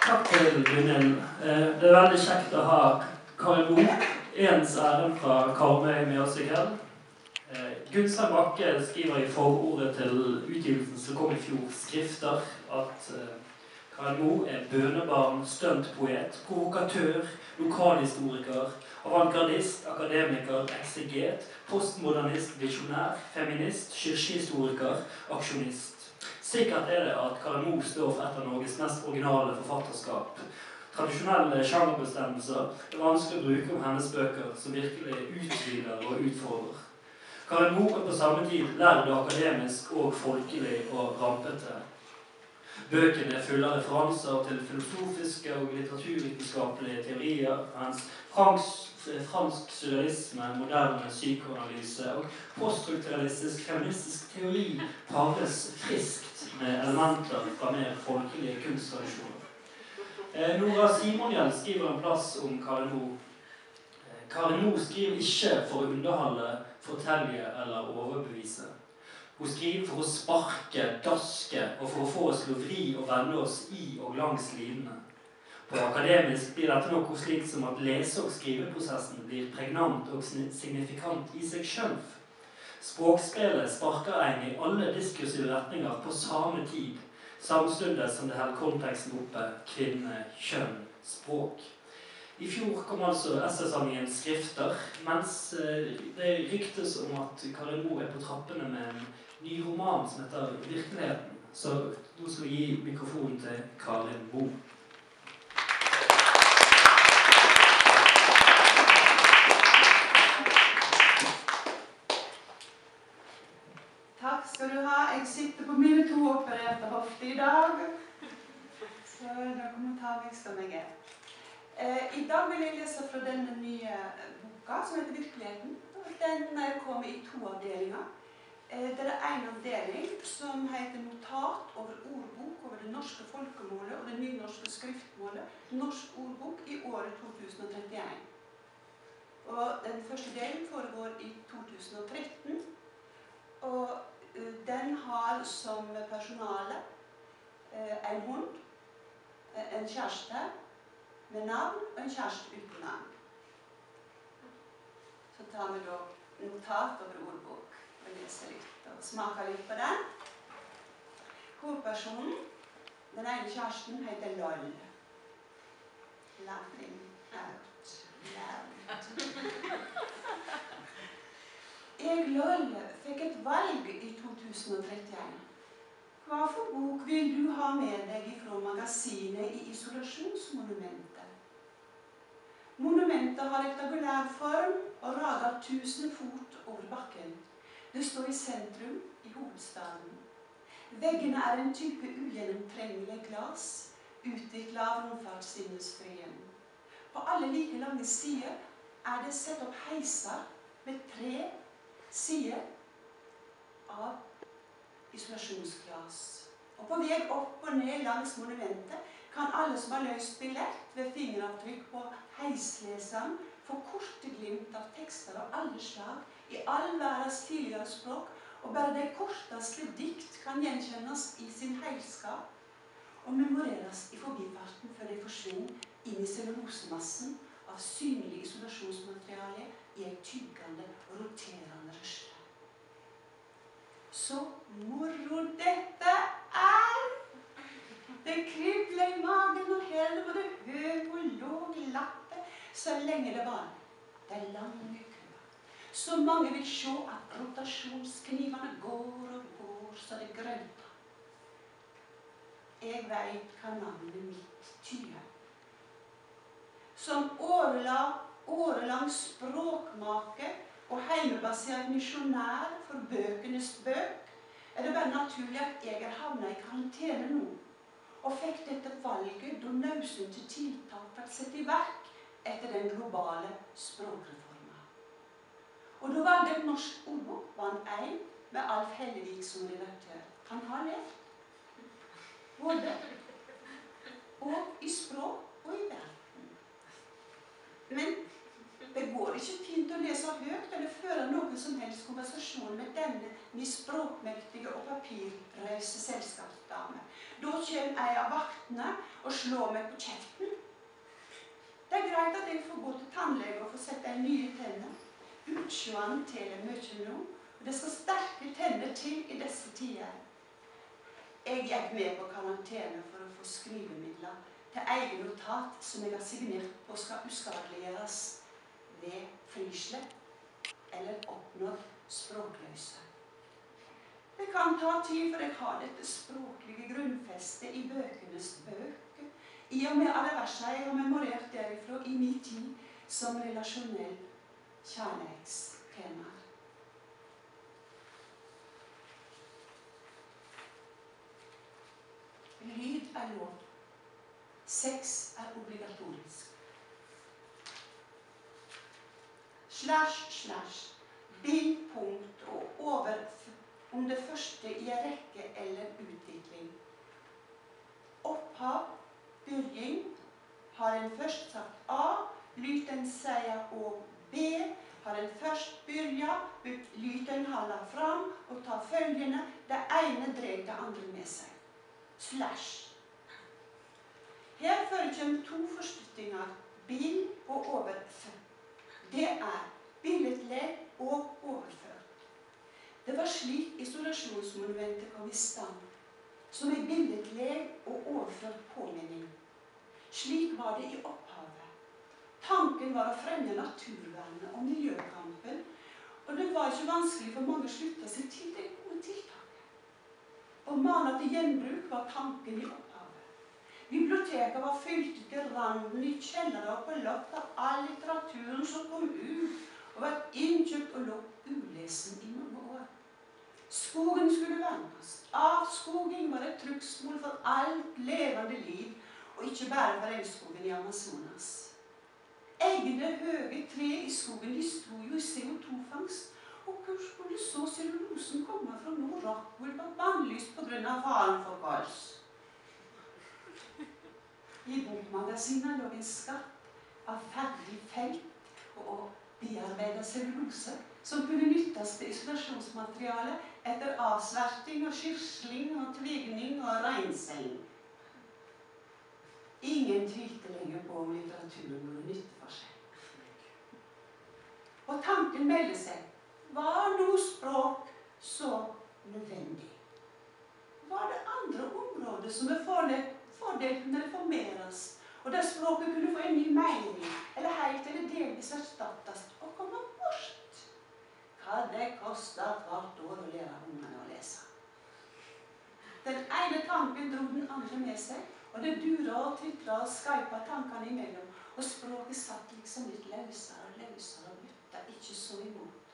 Takk til Gunhild. Det veldig kjekt å ha Karin Moe, ens æren fra Karmøy med oss i kveld. Gunstein Bakke skriver i forordet til utgivelsen som kom i fjor, skrifter, at Karin Moe bønebarn, stuntpoet, provokatør, lokalhistoriker, avantgardist, akademiker, ekseget, postmodernist, visjonær, feminist, kirkehistoriker, aksjonist. Sikkert det at Karin Moe står for et av Norges mest originale forfatterskap. Tradisjonelle sjangerbestemmelser vanskelig å bruke om hennes bøker, som virkelig utvider og utfordrer. Karin Moe på samme tid lærd akademisk og folkelig og rampete. Bøkene fulle av referanser til filosofiske og litteraturvitenskapelige teorier, mens fransk surrealisme, moderne psykoanalyse og poststrukturalistisk feministisk teori pares friskt med elementer fra mer folkelige kunsttradisjoner. Nora Simonjell skriver en plass om Karin Moe. Karin Moe skriver ikke for å underholde, fortelle eller overbevise. Hun skriver for å sparke, daske og for å få oss til å vri og vende oss i og langs linene. På akademisk blir dette noe slikt som at lese- og skriveprosessen blir pregnant og signifikant i seg selv. Språkspillet sparker en i alle diskursive retninger på samme tid, samtidig som det holder konteksten oppe: kvinne, kjønn, språk. I fjor kom altså essaysamlingen Skrifter, mens det ryktes om at Karin Moe på trappene med en ny roman som heter Virkeligheten. Så nå skal vi gi mikrofonen til Karin Moe. Takk skal du ha. Jeg sitter på mine 2 opererte hofter i dag. Så da kan man ta meg som jeg er. I dag vil jeg lese fra denne nye boka som heter Virkeligheten. Den kommer i 2 avdelinger. Det en avdeling som heter Notat over ordbok over det norske folkemålet og det nynorske skriftmålet, norsk ordbok i året 2031. Og den første delen foregår i 2013, og den har som personale en hund, en kjæreste med navn og en kjæreste uten navn. Så tar vi da notat over ordbok og leser litt og smaker litt på den. Hovedpersonen, den ene kjæresten, heter Loll. Laughing out loud. Jeg, Loll, fikk et valg i 2031. Hva for bok vil du ha med deg fra magasinet i isolasjonsmonumentet? Monumentet har rektangulær form og rager 1000 fot over bakken. Det står i sentrum i hovedstaden. Veggene en type ugjennomtrengelig glass, utviklet av romfartsindustrien. På alle like lange sider det sett opp heiser med 3 sider av isolasjonsglass. Og på vei opp og ned langs monumentet kan alle som har løst billett ved fingeravtrykk på heisleseren få korte glimt av tekster av alle slag i all verdens tidligere språk, og bare det korteste dikt kan gjenkjennes i sin heilskap og memoreres i forbifarten før de forsvinner inn i cellulosemassen av synlig isolasjonsmateriale i et tyggende og roterende røsle. Så moro dette Det kribler i magen og hele både høy og låg latter, så lenge det var det lange køer. Så mange vil se at rotasjonsknivene går og går så det grønter. Jeg vet hva navnet mitt tyder. Som årelang språkmake og heimebasert misjonær for bøkenes bøk, det bare naturlig at jeg havnet i karantene nå, og fikk dette valget da nødvendige tiltak ble satt i verk etter den globale språkreformen. Og da valgte et norsk ordbok vant en med Alf Hellevik som redaktør. Han har levd både og i språk og i verden. Men det går ikke fint å lese høyt eller føre noen som helst konversasjon med denne språkmektige og papirrøse selskapsdame. Da kommer en av vaktene og slår meg på kjeften. Det er greit at jeg får gå til tannlege og få sette en nye tenner. Utsjående teler mye nå, og det skal sterke tenner til i disse tider. Jeg gikk med på karantene for å få skrivemidler til egen notat som jeg har signert på skal uskadeliggjøres ved frislepp eller oppnådd språkløse. Det kan ta tid for jeg har dette språklige grunnfestet i bøkenes bøker, i og med alle versene jeg har memorert derifra i min tid som relasjonell kjærlighetstema. Lyd er lov. Sex er obligatorisk. // bind, punkt og over om det første i en rekke eller utvikling. Opphav, begynnelse, har en først sagt A, lyten sier og B, har en først begynt, lyten holder fram og tar følgende, det ene drar det andre med seg. /. Her forekommer to forstuttinger, bind og overfør. Det er billedledd og overført. Det var slik isolasjonsmonumentet kom i stand, som en billedledd og overført påminning. Slik var det i opphavet. Tanken var å fremme naturvernet og miljøkampen, og det var ikke vanskelig for mange å slutte seg til det gode tiltaket. Å mane til gjenbruk var tanken i opphavet. Biblioteket var fylt til randen i kjellere og på loft av all litteraturen som kom ut, og var innkjøpt og lå ulesen i mange år. Skogen skulle vernes. Avskoging var et trugsmål for alt levende liv, og ikke bare for regnskogen i Amazonas. Egne høye tre i skogen, de sto jo i CO2-fangst, og hvor skulle så cellulosen komme fra noe Rockwool var bannlyst på grunn av faren for gals? I bokmagasinet lå en skatt av ferdig felt og bearbeidet cellulose som kunne nyttes til isolasjonsmateriale etter avsverting og skirsling og tvigning og reinsing. Ingen tvilte lenger på om litteraturen gjorde nytte for seg. Og tanken meldte seg, var noe språk så nødvendig? Var det andre områder som er fordelt kunne reformeres, og der språket kunne få en ny mening, eller helt eller delvis erstattes, og komme bort? Hva det kostet hvert år å lære ungene å lese? Den ene tanken dro den andre med seg, og det dura og tittra og skaipa tankene imellom, og språket satt liksom litt løsere og løsere og bytta ikke så imot.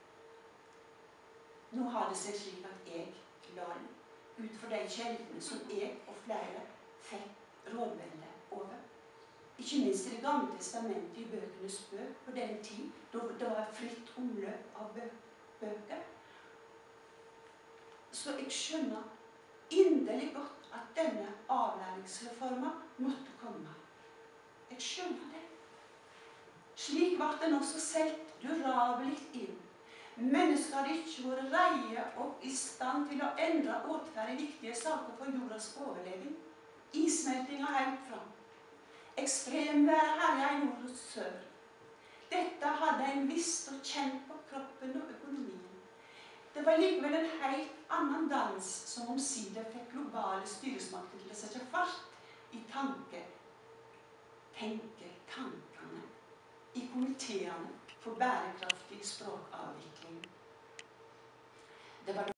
Nå har det seg slik at jeg, Dallee, ut fra de kjeldene som jeg og flere fikk rådvelde over, ikke minst i Det gamle testamentet i bøkenes bøk på den tid, da det var fritt omløp av bøker, så jeg skjønner inderlig godt at denne avlæringsreformen måtte komme. Jeg skjønner det. Slik ble den også selv durabelig inn. Mennesker hadde ikke vært reie og i stand til å endre åtferd i viktige saker for jordas overleving. Issmeltinga helt fram. Ekstremværet herja i nord og sør. Dette hadde en visst og kjent på kroppen og økonomien. Det var likevel en helt annen dans som omsider fikk globale styresmakter til å sette fart i tankene i komiteene for bærekraftig språkavvikling. Det var